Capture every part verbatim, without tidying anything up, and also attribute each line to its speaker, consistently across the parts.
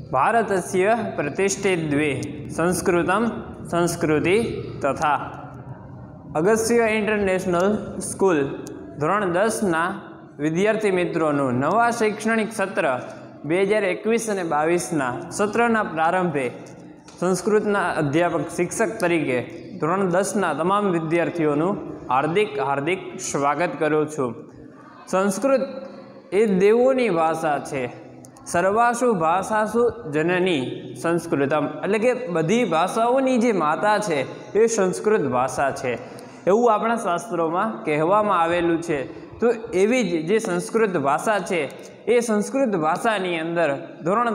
Speaker 1: ભારતસ્ય પ્રતિષ્ઠે દ્વે સંસ્કૃતમ સંસ્કૃતિ તથા Agastya international school ધોરણ દસના વિદ્યાર્થી મિત્રોનું નવા શૈક્ષણિક સત્ર બે હજાર એકવીસ અને બાવીસના સત્રના પ્રારંભે સંસ્કૃતના અધ્યાપક શિક્ષક તરીકે ધોરણ દસના તમામ વિદ્યાર્થીઓનું હાર્દિક હાર્દિક સ્વાગત કરું છું. સંસ્કૃત એ દેવોની ભાષા છે. સર્વાસુ ભાષાસુ જનની સંસ્કૃતમ, એટલે કે બધી ભાષાઓની જે માતા છે એ સંસ્કૃત ભાષા છે એવું આપણા શાસ્ત્રોમાં કહેવામાં આવેલું છે. તો એવી જ જે સંસ્કૃત ભાષા છે એ સંસ્કૃત ભાષાની અંદર ધોરણ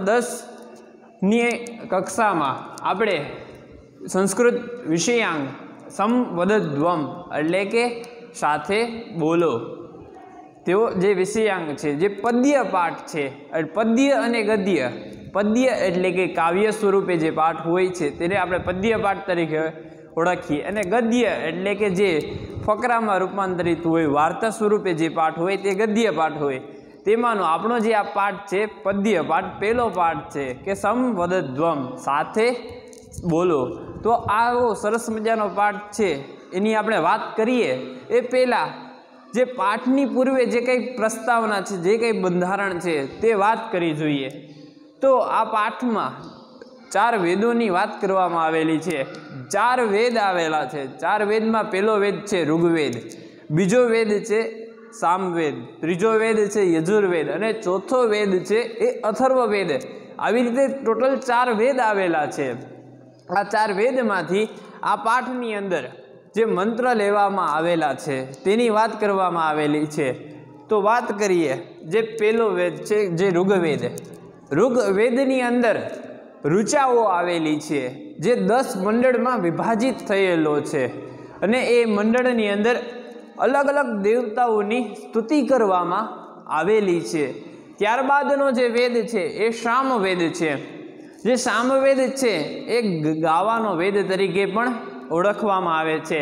Speaker 1: દસની કક્ષામાં આપણે સંસ્કૃત વિષયાંગ સમવદધ્વમ એટલે કે સાથે બોલો તેઓ જે વિષયાંગ છે, જે પદ્ય પાઠ છે, પદ્ય અને ગદ્ય. પદ્ય એટલે કે કાવ્ય સ્વરૂપે જે પાઠ હોય છે તેને આપણે પદ્ય પાઠ તરીકે ઓળખીએ, અને ગદ્ય એટલે કે જે ફકરામાં રૂપાંતરિત હોય, વાર્તા સ્વરૂપે જે પાઠ હોય તે ગદ્ય પાઠ હોય. તેમાંનો આપણો જે આ પાઠ છે પદ્ય પાઠ પહેલો પાઠ છે કે સમવદધ્વમ સાથે બોલો. તો આવો સરસ મજાનો પાઠ છે એની આપણે વાત કરીએ એ પહેલાં જે પાઠની પૂર્વે જે કંઈ પ્રસ્તાવના છે, જે કંઈ બંધારણ છે તે વાત કરી જોઈએ. તો આ પાઠમાં ચાર વેદોની વાત કરવામાં આવેલી છે. ચાર વેદ આવેલા છે. ચાર વેદમાં પહેલો વેદ છે ઋગ્વેદ, બીજો વેદ છે સામવેદ, ત્રીજો વેદ છે યજુર્વેદ અને ચોથો વેદ છે એ અથર્વવેદ. આવી રીતે ટોટલ ચાર વેદ આવેલા છે. આ ચાર વેદમાંથી આ પાઠની અંદર જે મંત્ર લેવામાં આવેલા છે તેની વાત કરવામાં આવેલી છે. તો વાત કરીએ જે પહેલો વેદ છે જે ઋગ્વેદ. ઋગ્વેદની અંદર ઋચાઓ આવેલી છે જે દસ મંડળમાં વિભાજિત થયેલો છે, અને એ મંડળની અંદર અલગ અલગ દેવતાઓની સ્તુતિ કરવામાં આવેલી છે. ત્યારબાદનો જે વેદ છે એ સામવેદ છે. જે સામવેદ છે એ ગાવાનો વેદ તરીકે પણ ઓળખવામાં આવે છે.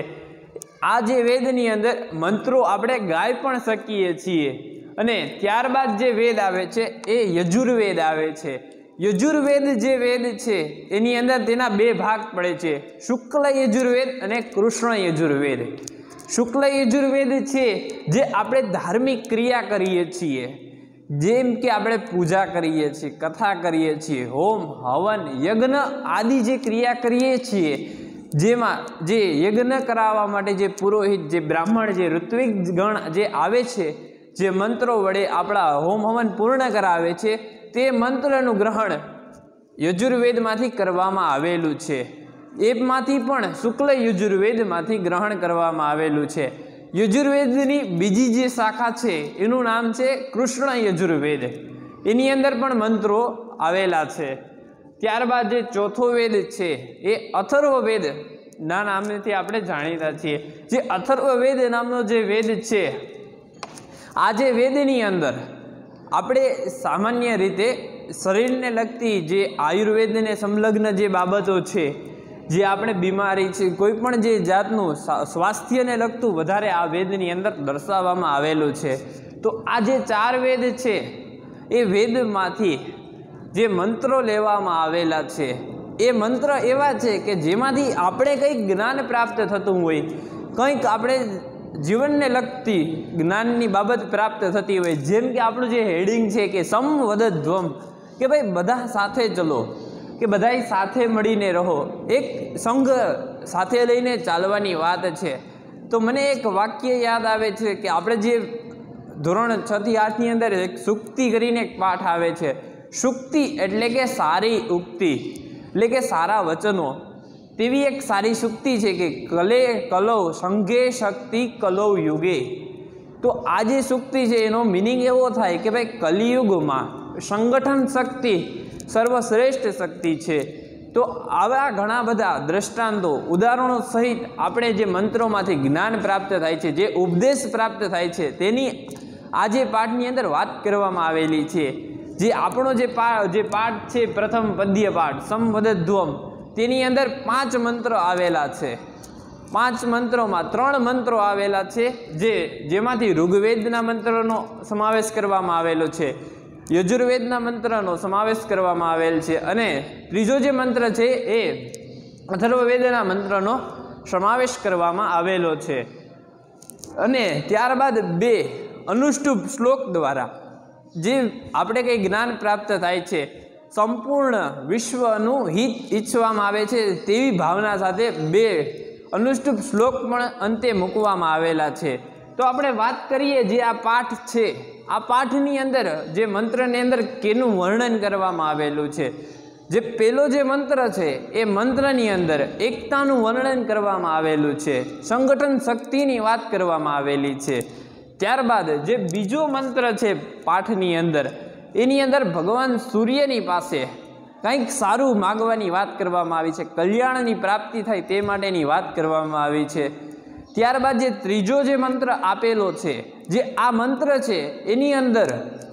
Speaker 1: આ જે વેદની અંદર મંત્રો આપણે ગાઈ પણ શકીએ છીએ. અને ત્યારબાદ જે વેદ આવે છે એ યજુર્વેદ આવે છે. યજુર્વેદ જે વેદ છે એની અંદર તેના બે ભાગ પડે છે, શુક્લ યજુર્વેદ અને કૃષ્ણ યજુર્વેદ. શુક્લ યજુર્વેદ છે જે આપણે ધાર્મિક ક્રિયા કરીએ છીએ, જેમ કે આપણે પૂજા કરીએ છીએ, કથા કરીએ છીએ, હોમ હવન યજ્ઞ આદિ જે ક્રિયા કરીએ છીએ, જેમાં જે યજ્ઞ કરાવવા માટે જે પુરોહિત, જે બ્રાહ્મણ, જે ઋત્વિક ગણ જે આવે છે, જે મંત્રો વડે આપણા હોમ હવન પૂર્ણ કરાવે છે, તે મંત્રનું ગ્રહણ યજુર્વેદમાંથી કરવામાં આવેલું છે. એમાંથી પણ શુક્લ યજુર્વેદમાંથી ગ્રહણ કરવામાં આવેલું છે. યજુર્વેદની બીજી જે શાખા છે એનું નામ છે કૃષ્ણ યજુર્વેદ. એની અંદર પણ મંત્રો આવેલા છે. ત્યારબાદ જે ચોથો વેદ છે એ અથર્વવેદ ના નામથી આપણે જાણીતા છીએ. જે અથર્વવેદ નામનો જે વેદ છે, આ જે વેદની અંદર આપણે સામાન્ય રીતે શરીરને લગતી જે આયુર્વેદને સંલગ્ન જે બાબતો છે, જે આપણે બીમારી છે, કોઈ પણ જે જાતનું સ્વાસ્થ્યને લગતું વધારે આ વેદની અંદર દર્શાવવામાં આવેલું છે. તો આ જે ચાર વેદ છે એ વેદમાંથી જે મંત્રો લેવામાં આવેલા છે એ મંત્ર એવા છે કે જેમાંથી આપણે કંઈક જ્ઞાન પ્રાપ્ત થતું હોય, કંઈક આપણે જીવનને લગતી જ્ઞાનની બાબત પ્રાપ્ત થતી હોય. જેમ કે આપણું જે હેડિંગ છે કે સમવદધ્વમ, કે ભાઈ બધા સાથે ચલો, કે બધાય સાથે મળીને રહો, એક સંઘ સાથે લઈને ચાલવાની વાત છે. તો મને એક વાક્ય યાદ આવે છે કે આપણે જે ધોરણ છ થી આઠની અંદર એક સુક્તિ કરીને એક પાઠ આવે છે. સુક્તિ એટલે કે સારી ઉક્તિ, એટલે કે સારા વચનો. તેવી એક સારી સુક્તિ છે કે કલે કલૌ સંઘે શક્તિ કલૌ યુગે. તો આ જે સુક્તિ છે એનો મિનિંગ એવો થાય કે ભાઈ કલિયુગમાં સંગઠન શક્તિ સર્વશ્રેષ્ઠ શક્તિ છે. તો આવા ઘણા બધા દ્રષ્ટાંતો, ઉદાહરણો સહિત આપણે જે મંત્રોમાંથી જ્ઞાન પ્રાપ્ત થાય છે, જે ઉપદેશ પ્રાપ્ત થાય છે, તેની આ જે પાઠની અંદર વાત કરવામાં આવેલી છે. જે આપણો જે પા જે પાઠ છે પ્રથમ પદ્ય પાઠ સમવદધ્વમ, તેની અંદર પાંચ મંત્રો આવેલા છે. પાંચ મંત્રોમાં ત્રણ મંત્રો આવેલા છે જે જેમાંથી ઋગ્વેદના મંત્રોનો સમાવેશ કરવામાં આવેલો છે. યજુર્વેદના મંત્રનો સમાવેશ કરવામાં આવેલ છે અને ત્રીજો જે મંત્ર છે એ અથર્વવેદના મંત્રનો સમાવેશ કરવામાં આવેલો છે. અને ત્યારબાદ બે અનુષ્ટુપ શ્લોક દ્વારા જે આપણે કંઈ જ્ઞાન પ્રાપ્ત થાય છે, સંપૂર્ણ વિશ્વનું હિત ઈચ્છવામાં આવે છે તેવી ભાવના સાથે બે અનુષ્ટુપ શ્લોક પણ અંતે મૂકવામાં આવેલા છે. તો આપણે વાત કરીએ જે આ પાઠ છે, આ પાઠની અંદર જે મંત્રની અંદર કેનું વર્ણન કરવામાં આવેલું છે. જે પહેલો જે મંત્ર છે એ મંત્રની અંદર એકતાનું વર્ણન કરવામાં આવેલું છે, સંગઠન શક્તિની વાત કરવામાં આવેલી છે. ત્યારબાદ જે બીજો મંત્ર છે પાઠની અંદર, એની અંદર ભગવાન સૂર્યની પાસે કંઈક સારું માગવાની વાત કરવામાં આવી છે, કલ્યાણની પ્રાપ્તિ થાય તે માટેની વાત કરવામાં આવી છે. ત્યારબાદ જે ત્રીજો જે મંત્ર આપેલો છે, જે આ મંત્ર છે એની અંદર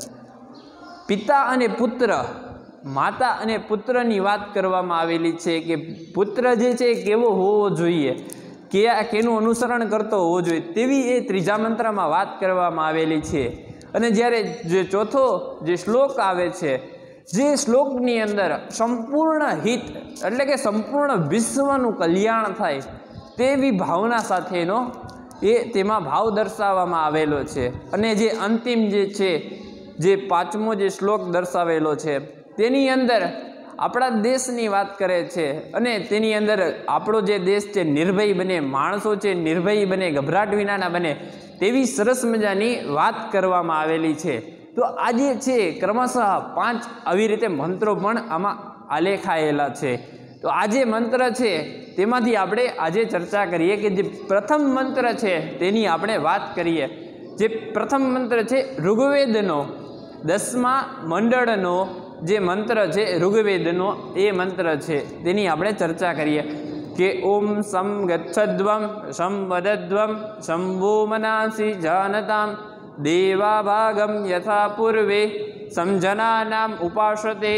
Speaker 1: પિતા અને પુત્ર, માતા અને પુત્રની વાત કરવામાં આવેલી છે કે પુત્ર જે છે કેવો હોવો જોઈએ, કે કેનું અનુસરણ કરતો હોવો જોઈએ તેવી એ ત્રીજા મંત્રમાં વાત કરવામાં આવેલી છે. અને જ્યારે જે ચોથો જે શ્લોક આવે છે, જે શ્લોકની અંદર સંપૂર્ણ હિત એટલે કે સંપૂર્ણ વિશ્વનું કલ્યાણ થાય તેવી ભાવના સાથેનો એ તેમાં ભાવ દર્શાવવામાં આવેલો છે. અને જે અંતિમ જે છે, જે પાંચમો જે શ્લોક દર્શાવેલો છે તેની અંદર આપણા દેશની વાત કરે છે અને તેની અંદર આપણો જે દેશ છે નિર્ભય બને, માણસો છે નિર્ભય બને, ગભરાટ વિનાના બને તેવી સરસ મજાની વાત કરવામાં આવેલી છે. તો આજે છે ક્રમશઃ પાંચ આવી રીતે મંત્રો પણ આમાં આલેખાયેલા છે. તો આ જે મંત્ર છે તેમાંથી આપણે આજે ચર્ચા કરીએ કે જે પ્રથમ મંત્ર છે તેની આપણે વાત કરીએ. જે પ્રથમ મંત્ર છે ઋગ્વેદનો દસમા મંડળનો જે મંત્ર છે ઋગ્વેદનો એ મંત્ર છે તેની આપણે ચર્ચા કરીએ કે ઓમ સમ ગચ્છદ્વમ સમ વદદ્વમ શંભો મનાસી જાનતામ દેવા ભાગમ યથા પૂર્વે સમજનાનામ ઉપાસતે.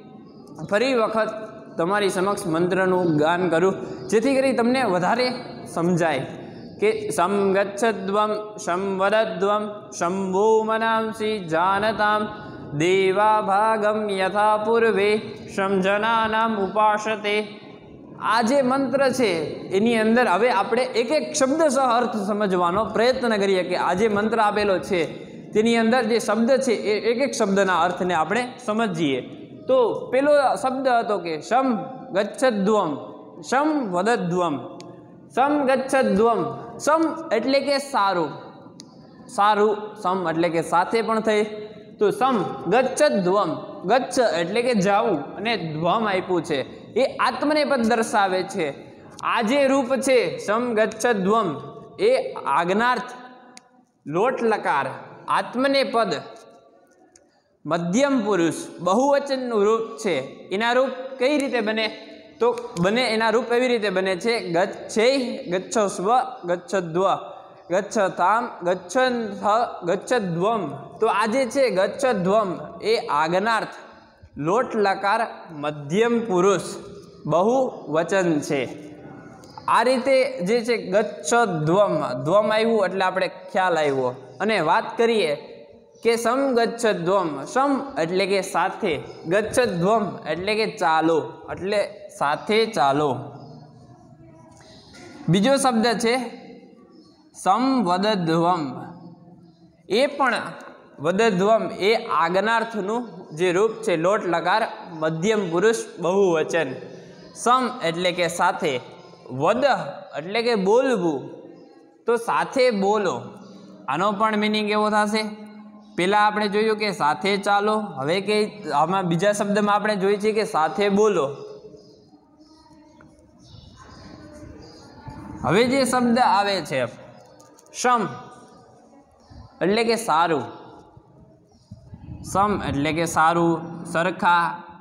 Speaker 1: ફરી વખત તમારી સમક્ષ મંત્રનું ગાન કરું જેથી કરી તમને વધારે સમજાય કે સમ ગચ્છદ્વમ સમ વદદ્વમ શંભો મનાસી જાનતામ દેવા ભાગમ યથા પૂર્વે સમજનાનામ ઉપાસતે. આ જે મંત્ર છે એની અંદર હવે આપણે એક એક શબ્દ સહ અર્થ સમજવાનો પ્રયત્ન કરીએ કે આ જે મંત્ર આપેલો છે તેની અંદર જે શબ્દ છે એ એક એક શબ્દના અર્થને આપણે સમજીએ. તો પેલો શબ્દ હતો કે સમ ગચ્છદ્વમ સમ વદદ્વમ. સમ ગચ્છદ્વમ, સમ એટલે કે સારું, સારું સમ એટલે કે સાથે પણ થઈ. તો સમ ગચ્છદ્વમ, ગચ્છ એટલે કે જાવું અને ધ્વમ આપ્યું છે એ આત્મનેપદ દર્શાવે છે. આ જે રૂપ છે સમ ગચ્છદ્વમ એ આજ્ઞાર્થ લોટ લકાર આત્મનેપદ મધ્યમ પુરુષ બહુવચનનું રૂપ છે. એના રૂપ કઈ રીતે બને? તો બને એના રૂપ એવી રીતે બને છે ગચ્છૈ ગચ્છસ્વ ગચ્છદ્વ ગચ્છતામ ગચ્છન્થ ગચ્છદ્વમ. તો આજે છે ગચ્છદ્વમ એ આજ્ઞાર્થ લોટ લકાર મધ્યમ પુરુષ બહુવચન છે. આ રીતે જે છે ગચ્છદ્વમ, ધ્વમ આવ્યું એટલે આપણે ખ્યાલ આવ્યો. અને વાત કરીએ કે સમ ગચ્છદ્વમ, સમ એટલે કે સાથે, ગચ્છદ્વમ એટલે કે ચાલો, એટલે સાથે ચાલો. બીજો શબ્દ છે સંવદધ્વમ. એ પણ વદધ્વમ એ આજ્ઞાર્થનું જે રૂપ છે લોટ લકાર મધ્યમ પુરુષ બહુવચન. સમ એટલે કે સાથે, વદ એટલે કે બોલવું, તો સાથે બોલો. આનો પણ મિનિંગ એવો થશે. પહેલાં આપણે જોયું કે સાથે ચાલો, હવે કે આમાં બીજા શબ્દમાં આપણે જોઈએ છીએ કે સાથે બોલો. હવે જે શબ્દ આવે છે સમ એટલે કે સારું, સમ એટલે કે સારું, સરખા,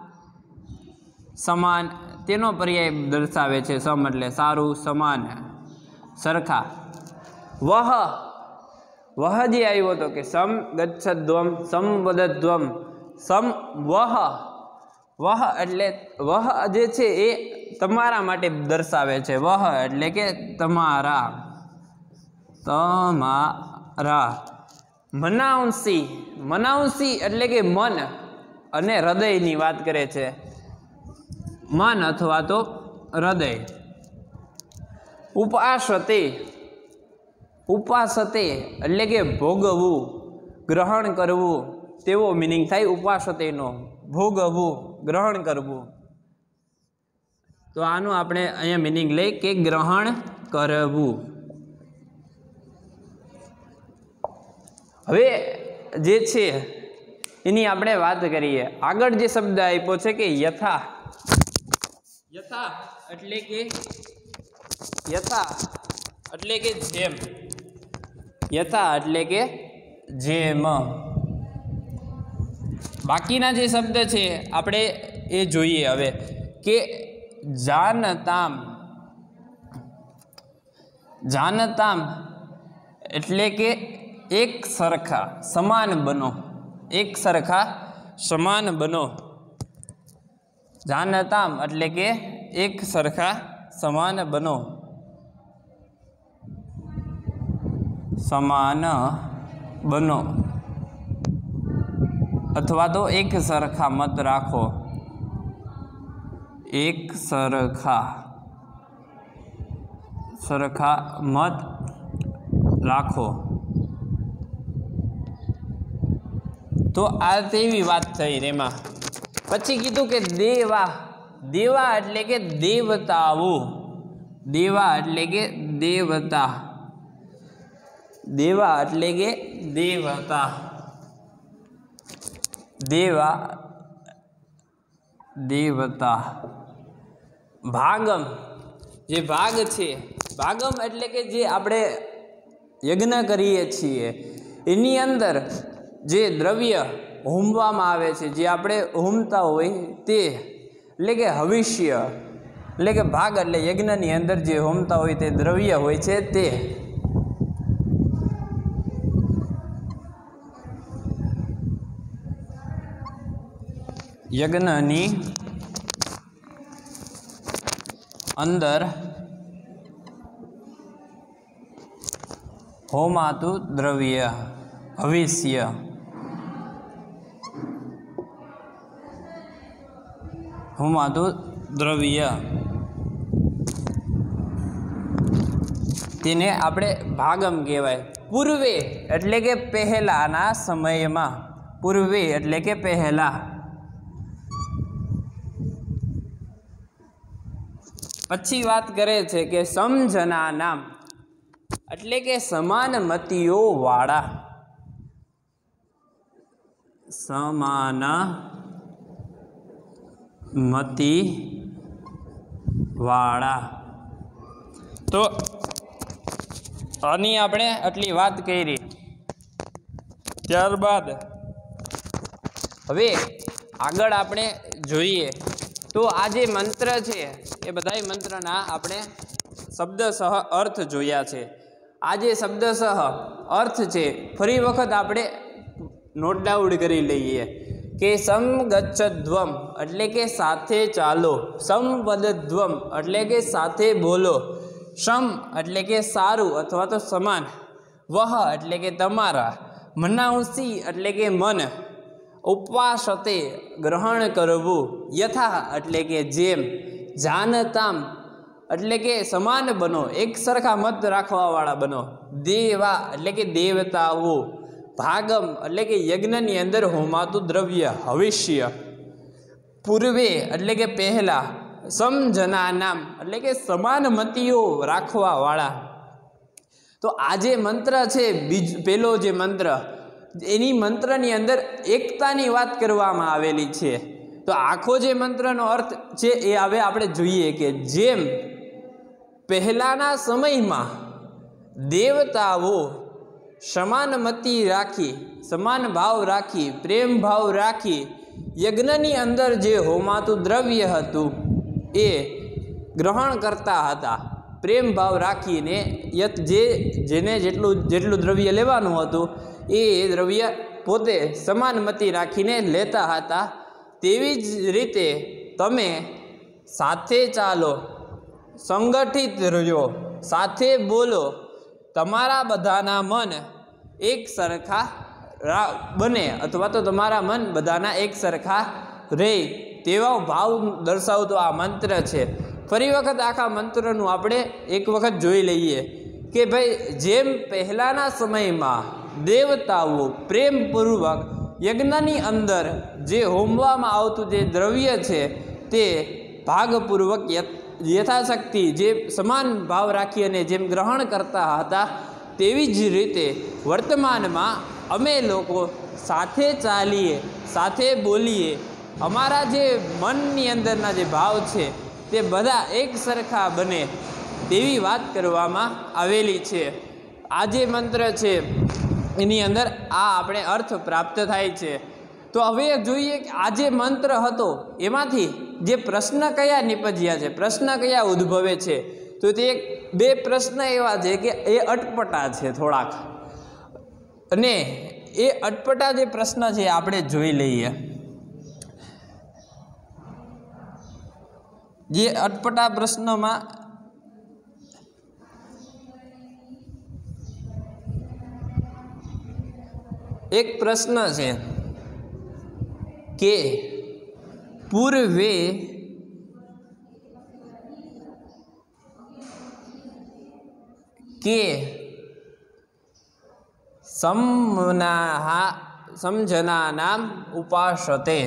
Speaker 1: સમાન તેનો પર્યાય દર્શાવે છે. સમ એટલે સારું, સમાન, સરખા. વહ, વહ જે આવ્યો હતો કે સમ ગચ્છદ્વમ સમ વદદ્વમ સમ વહ. વહ એટલે વહ જે છે એ તમારા માટે દર્શાવે છે. વહ એટલે કે તમારા, તમારા. મનાંસી, મનાંસી એટલે કે મન અને હૃદયની વાત કરે છે, મન અથવા તો હૃદય. ઉપાસતે, ઉપાસતે એટલે કે ભોગવવું, ગ્રહણ કરવું તેવો મિનિંગ થાય ઉપાસતેનો, ભોગવવું, ગ્રહણ કરવું. તો આનું આપણે અહીંયા મિનિંગ લઈ કે ગ્રહણ કરવું. હવે જે છે એની આપણે વાત કરીએ. આગળ જે શબ્દ આપ્યો છે કે યથા, યથા એટલે કે યથા એટલે કે જેમ, યથા એટલે કે જેમ. બાકીના જે શબ્દ છે આપણે એ જોઈએ હવે કે જાનતામ, જાનતામ એટલે કે એક સરખા સમાન બનો, એક સરખા સમાન બનો. જાનતામ એટલે કે એક સરખા સમાન બનો, સમાન બનો અથવા તો એક સરખા મત રાખો, એક સરખા સરખા મત રાખો. તો આ તેવી વાત થઈ એમાં. પછી કીધું કે દેવા, દેવા એટલે કે દેવતાઓ, દેવા એટલે કે દેવતા, દેવા એટલે કે દેવતા, દેવા દેવતા. ભાગમ, જે ભાગ છે, ભાગમ એટલે કે જે આપણે યજ્ઞ કરીએ છીએ એની અંદર જે દ્રવ્ય હોમવામાં આવે છે, જે આપણે હોમતા હોય તે એટલે કે હવિષ્ય, એટલે કે ભાગ એટલે યજ્ઞની અંદર જે હોમતા હોય તે દ્રવ્ય હોય છે તે. યજ્ઞની અંદર હોમાતું દ્રવ્ય, હવિષ્ય. હોમાતું દ્રવ્ય તેને આપણે ભાગમ કહેવાય. પૂર્વે એટલે કે પહેલાના સમયમાં, પૂર્વે એટલે કે પહેલા. પછી વાત કરે છે કે સમજના નામ એટલે કે સમાન મતીઓ વાળા, સમાન મતી વાળા. તો આની આપણે આટલી વાત કરી. ત્યારબાદ હવે આગળ આપણે જોઈએ તો આ જે મંત્ર છે એ બધા મંત્રના આપણે શબ્દસહ અર્થ જોયા છે. આ જે શબ્દસહ અર્થ છે ફરી વખત આપણે નોટ ડાઉન કરી લઈએ કે સમગચ્છધ્વમ એટલે કે સાથે ચાલો, સંવદધ્વમ એટલે કે સાથે બોલો, સમ એટલે કે સારું અથવા તો સમાન, વહ એટલે કે તમારા, મનાંસી એટલે કે મન, ઉપવાસતે ગ્રહણ કરવું, યથા એટલે કે જેમ, જાનતામ એટલે કે સમાન બનો, એક સરખા મત રાખવાવાળા બનો, દેવા એટલે કે દેવતાઓ, ભાગમ એટલે કે યજ્ઞની અંદર હોમાતું દ્રવ્ય, હવિષ્ય, પૂર્વે એટલે કે પહેલા, સમજના નામ એટલે કે સમાન મતીઓ રાખવાવાળા. તો આ જે મંત્ર છે બીજ પહેલો જે મંત્ર એની મંત્રની અંદર એકતાની વાત કરવામાં આવેલી છે. તો આખો જે મંત્રનો અર્થ છે એ હવે આપણે જોઈએ કે જેમ પહેલાના સમયમાં દેવતાઓ સમાનમતી રાખી, સમાન ભાવ રાખી, પ્રેમ ભાવ રાખી યજ્ઞની અંદર જે હોમાતું દ્રવ્ય હતું એ ગ્રહણ કરતા હતા, પ્રેમ ભાવ રાખીને યત જે જેને જેટલું જેટલું દ્રવ્ય લેવાનું હતું એ દ્રવ્ય પોતે સમાનમતી રાખીને લેતા હતા. તેવી જ રીતે તમે સાથે ચાલો, સંગઠિત રહ્યો, સાથે બોલો, તમારા બધાના મન એક સરખા બને અથવા તો તમારા મન બધાના એક સરખા રહે તેવા ભાવ દર્શાવતો આ મંત્ર છે. ફરી વખત આખા મંત્રનું આપણે એક વખત જોઈ લઈએ કે ભાઈ જેમ પહેલાંના સમયમાં દેવતાઓ પ્રેમપૂર્વક યજ્ઞની અંદર જે હોમવામાં આવતું જે દ્રવ્ય છે તે ભાગપૂર્વક યથાશક્તિ જે સમાન ભાવ રાખી અને જેમ ગ્રહણ કરતા હતા, તેવી જ રીતે વર્તમાનમાં અમે લોકો સાથે ચાલીએ, સાથે બોલીએ, અમારા જે મનની અંદરના જે ભાવ છે તે બધા એક સરખા બને તેવી વાત કરવામાં આવેલી છે. આ જે મંત્ર છે એની અંદર આ આપણે અર્થ પ્રાપ્ત થાય છે. તો હવે જોઈએ કે આ જે મંત્ર હતો એમાંથી જે પ્રશ્ન કયા નિપજ્યા છે, પ્રશ્ન કયા ઉદ્ભવે છે, તો તે બે પ્રશ્ન એવા છે કે એ અટપટા છે થોડાક, અને એ અટપટા જે પ્રશ્ન છે આપણે જોઈ લઈએ. જે અટપટા પ્રશ્નોમાં એક પ્રશ્ન છે કે પૂર્વે કે સમનાહ સમજનાનામ ઉપાસતે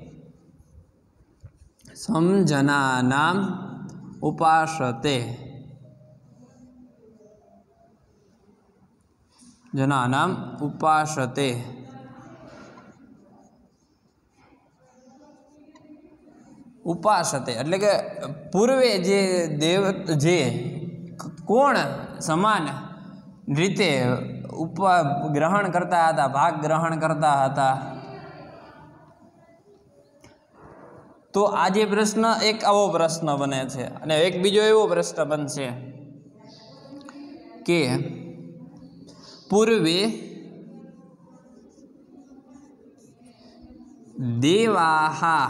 Speaker 1: સમજનાનામ ઉપાસતે જનાનામ ઉપાસતે ઉપાસતે એટલે કે પૂર્વે જે દેવ જે કોણ સમાન રીતે ઉપા ગ્રહણ કરતા હતા, ભાગ ગ્રહણ કરતા હતા. તો આ જે પ્રશ્ન એક આવો પ્રશ્ન બને છે, અને એક બીજો એવો પ્રશ્ન બનશે કે પૂર્વે દેવાહા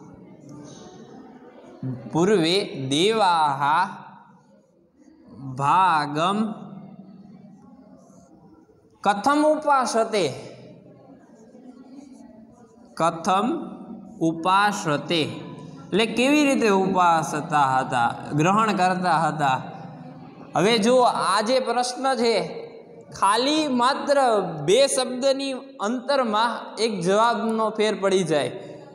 Speaker 1: પૂર્વે દેવાહા ભાગમ કથમ ઉપાસતે કથમ ઉપાસતે એટલે કેવી રીતે ઉપાસતા હતા, ગ્રહણ કરતા હતા. હવે જો આ જે પ્રશ્ન છે ખાલી માત્ર બે શબ્દની અંતરમાં એક જવાબનો ફેર પડી જાય.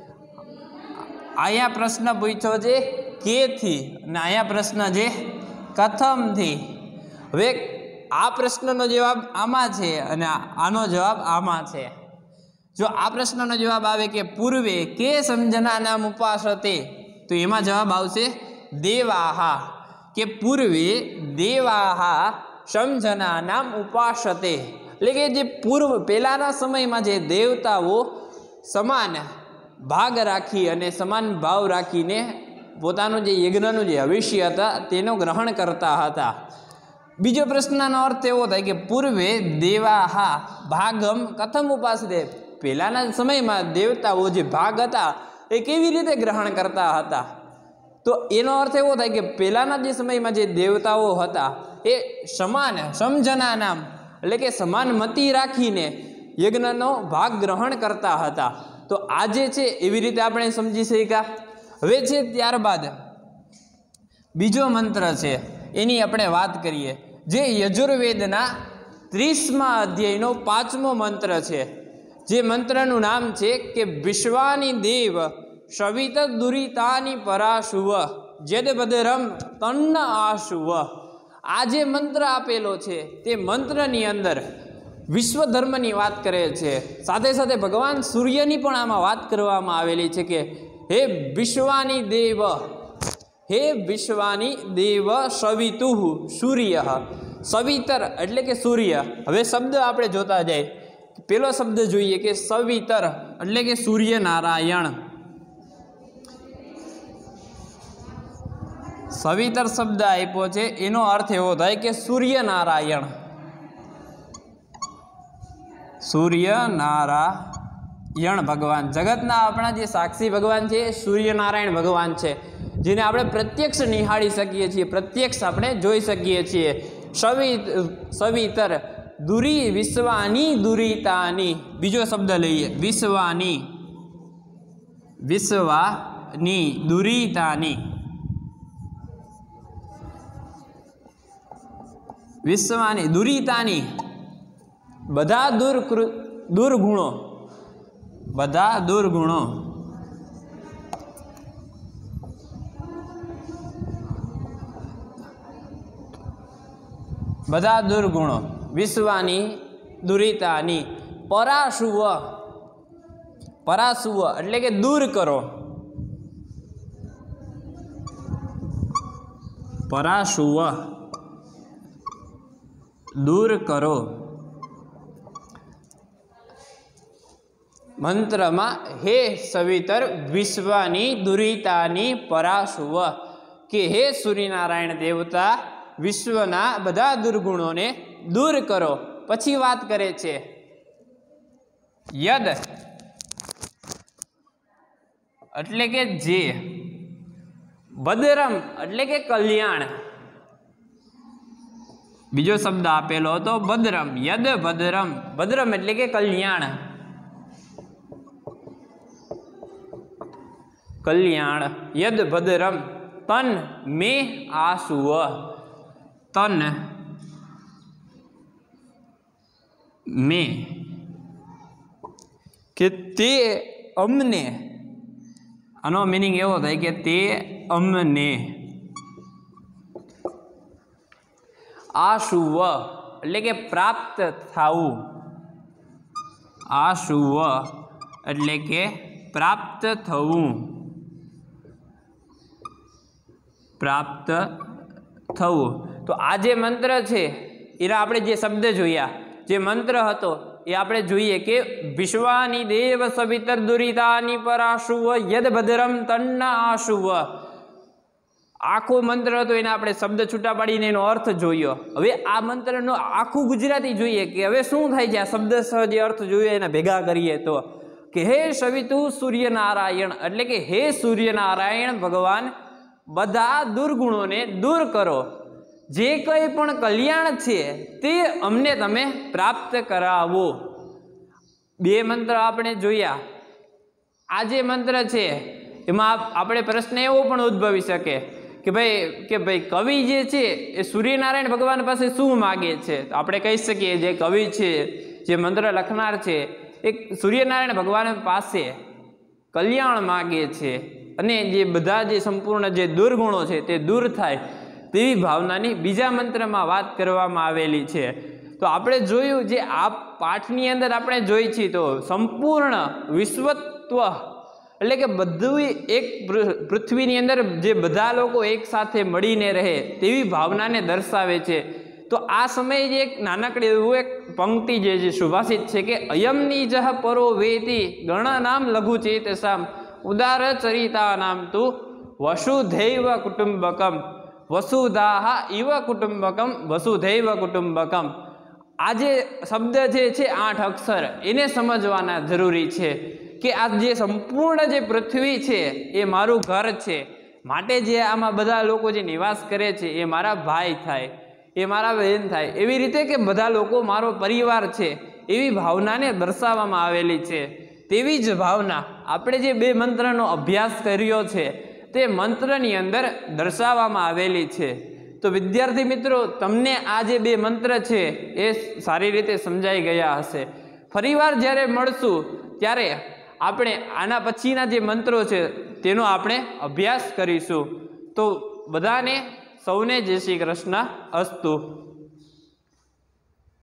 Speaker 1: અહીંયા પ્રશ્ન પૂછ્યો છે કેથી અને અહીંયા પ્રશ્ન છે કથમથી. હવે આ પ્રશ્નનો જવાબ આમાં છે અને આનો જવાબ આમાં છે. જો આ પ્રશ્નનો જવાબ આવે કે પૂર્વે કે સમજના નામ ઉપાસતે, તો એમાં જવાબ આવશે દેવાહા, કે પૂર્વે દેવાહા સમજના નામ ઉપાસતે, એટલે કે જે પૂર્વ પહેલાંના સમયમાં જે દેવતાઓ સમાન ભાગ રાખી અને સમાન ભાવ રાખીને પોતાનું જે યજ્ઞનું જે હવિષ્ય હતા તેનું ગ્રહણ કરતા હતા. બીજો પ્રશ્નનો અર્થ એવો થાય કે પૂર્વે દેવાહા ભાગમ કથમ ઉપાસતે, પહેલાંના સમયમાં દેવતાઓ જે ભાગ હતા એ કેવી રીતે ગ્રહણ કરતા હતા. તો એનો અર્થ એવો થાય કે પહેલાંના જે સમયમાં જે દેવતાઓ હતા એ સમાન સમજના નામ એટલે કે સમાન મતિ રાખીને યજ્ઞનો ભાગ ગ્રહણ કરતા હતા. તો આ જે છે એવી રીતે આપણે સમજી શક્યા. હવે છે ત્યારબાદ બીજો મંત્ર છે એની આપણે વાત કરીએ, જે યજુર્વેદના ત્રીસમા અધ્યાયનો પાંચમો મંત્ર છે. જે મંત્રનું નામ છે કે વિશ્વાની દેવ સવિત દુરિતાની પરાશુવ જેદ બદરમ તન્ન આશુવ. આ જે મંત્ર આપેલો છે તે મંત્રની અંદર વિશ્વ ધર્મની વાત કરે છે, સાથે સાથે ભગવાન સૂર્યની પણ આમાં વાત કરવામાં આવેલી છે કે હે વિશ્વાની દેવ, હે વિશ્વાની દેવ સવિતુ સૂર્ય, સવિતર એટલે કે સૂર્ય. હવે શબ્દ આપણે જોતા જાય, પેલો શબ્દ જોઈએ કે સવિતર એટલે કે સૂર્યનારાયણ. સવિતર શબ્દ આપ્યો છે એનો અર્થ એવો થાય કે સૂર્યનારાયણ. સૂર્યનારાયણ ભગવાન, જગતના આપણા જે સાક્ષી ભગવાન છે એ સૂર્યનારાયણ ભગવાન છે, જેને આપણે પ્રત્યક્ષ નિહાળી શકીએ છીએ, પ્રત્યક્ષ આપણે જોઈ શકીએ છીએ. સવિ સવિતર દુરી વિશ્વાની દુરિતાની. બીજો શબ્દ લઈએ, વિશ્વાની વિશ્વાની દુરિતાની. વિશ્વાની દુરિતાની બધા દુર્કૃ દુર્ગુણો, બધા દુર્ગુણો. બધા દુર્ગુણો વિશ્વાની દુરિતાની. પરાશુવ, પરાશુવ એટલે કે દૂર કરો. પરાશુવ દૂર કરો. મંત્રમાં હે સવિતર વિશ્વાની દુરિતાની પરાશુવ, કે હે સૂર્યનારાયણ દેવતા વિશ્વના બધા દુર્ગુણોને દૂર કરો. પછી વાત કરે છે યદ એટલે કે જે, ભદ્રમ એટલે કે કલ્યાણ. બીજો શબ્દ આપેલો હતો ભદ્રમ, યદ ભદ્રમ. ભદ્રમ એટલે કે કલ્યાણ, કલ્યાણ. યદ ભદ્રમ તન મે આસુવ, તન મે કે તે અમને. આનો મિનિંગ એવો થાય કે તે અમને. આશુવ એટલે કે પ્રાપ્ત થવું, આશુવ એટલે કે પ્રાપ્ત થવું, પ્રાપ્ત થવું. તો આ જે મંત્ર છે એના આપણે જે શબ્દ જોયા, જે મંત્ર હતો એ આપણે જોઈએ કે વિશ્વાની દેવ સવિતર દુરિતાની પરાશુવ યદ ભદ્રમ તન્ન આશુવ. આખો મંત્ર હતો એને આપણે શબ્દ છૂટા પાડીને એનો અર્થ જોયો. હવે આ મંત્રનો આખું ગુજરાતી જોઈએ કે હવે શું થાય છે. આ શબ્દ સહ જે અર્થ જોઈએ એના ભેગા કરીએ તો કે હે સવિતુ સૂર્યનારાયણ એટલે કે હે સૂર્યનારાયણ ભગવાન બધા દુર્ગુણોને દૂર કરો. જે કંઈ પણ કલ્યાણ છે તે અમને તમે પ્રાપ્ત કરાવો. બે મંત્ર આપણે જોયા. આ જે મંત્ર છે એમાં આપણે પ્રશ્ન એવો પણ ઉદ્ભવી શકે કે ભાઈ કે ભાઈ કવિ જે છે એ સૂર્યનારાયણ ભગવાન પાસે શું માગે છે. આપણે કહી શકીએ જે કવિ છે, જે મંત્ર લખનાર છે એ સૂર્યનારાયણ ભગવાન પાસે કલ્યાણ માગે છે અને જે બધા જે સંપૂર્ણ જે દુર્ગુણો છે તે દૂર થાય તેવી ભાવનાની બીજા મંત્રમાં વાત કરવામાં આવેલી છે. તો આપણે જોયું જે આ પાઠની અંદર આપણે જોઈ છીએ તો સંપૂર્ણ વિશ્વત્વ એટલે કે બધું એક પૃથ્વીની અંદર જે બધા લોકો એક સાથે મળીને રહે તેવી ભાવનાને દર્શાવે છે. તો આ સમયે જે એક નાનકડી એવું એક પંક્તિ જે છે સુભાષિત છે કે અયમની જહ પરો વેતી ગણનામ લઘુ ચેતસામ ઉદાર ચરિતા નામ તું વસુધૈવ કુટુંબકમ વસુધાહ ઇવ કુટુંબકમ વસુધૈવ કુટુંબકમ. આ જે શબ્દ જે છે આઠ અક્ષર એને સમજવાના જરૂરી છે કે આ જે સંપૂર્ણ જે પૃથ્વી છે એ મારું ઘર છે. માટે જે આમાં બધા લોકો જે નિવાસ કરે છે એ મારા ભાઈ થાય, એ મારા બહેન થાય. એવી રીતે કે બધા લોકો મારો પરિવાર છે એવી ભાવનાને દર્શાવવામાં આવેલી છે. તેવી જ ભાવના આપણે જે બે મંત્રનો અભ્યાસ કર્યો છે તે મંત્રની અંદર દર્શાવવામાં આવેલી છે. તો વિદ્યાર્થી મિત્રો તમને આ જે બે મંત્ર છે એ સારી રીતે સમજાઈ ગયા હશે. ફરીવાર જ્યારે મળશું ત્યારે આપણે આના પછીના જે મંત્રો છે તેનો આપણે અભ્યાસ કરીશું. તો બધાને સૌને જય શ્રી કૃષ્ણ અસ્તુ.